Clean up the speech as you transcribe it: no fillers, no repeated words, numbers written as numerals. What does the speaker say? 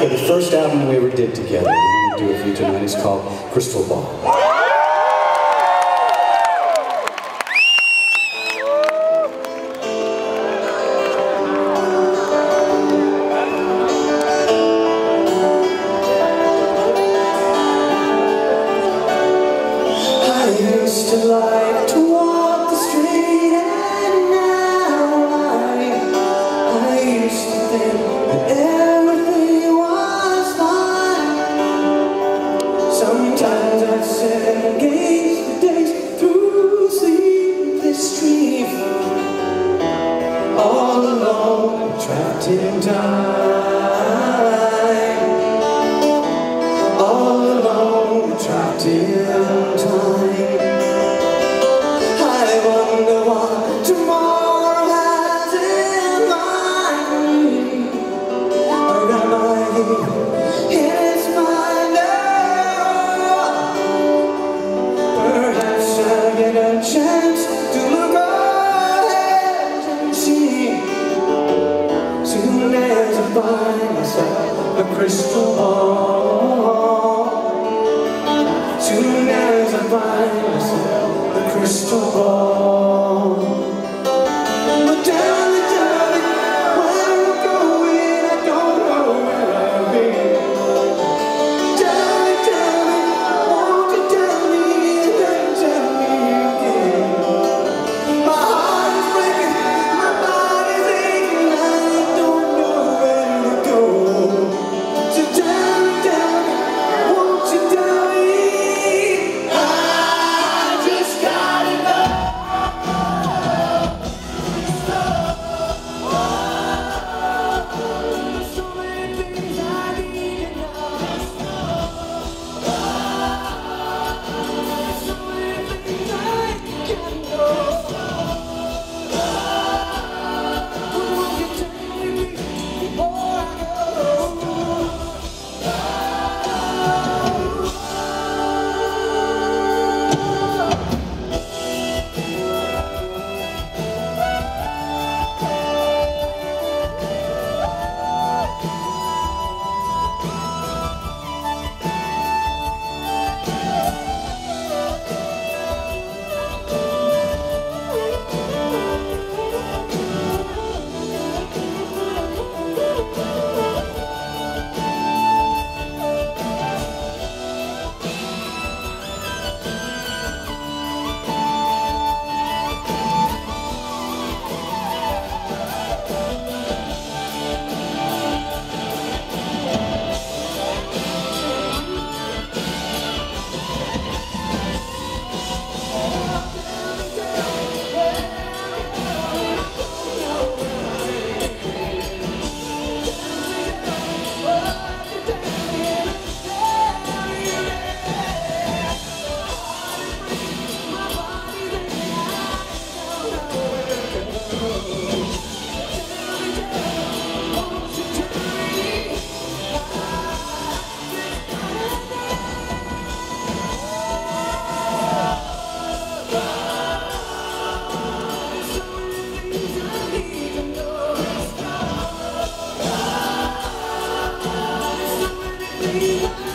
Okay, the first album we ever did together, we're going to do it for you tonight, is called Crystal Ball. I used to like to walk the street, and now I used to think that everything was fine. Sometimes I'd sit and gaze for days through sleepless dreams, all alone, trapped in time. All alone, trapped in time. I wonder what tomorrow has in mind. Or am I in its mind now? Perhaps I'll get a chance to look ahead and see. Soon as I find myself a crystal ball. Soon as I find myself a crystal ball. But tell me, where I'm going, I don't know where I've been. Tell me, won't you tell me, and then tell me again. My heart is breaking, my body's aching, I don't know where to go. So tell me, won't you tell me? We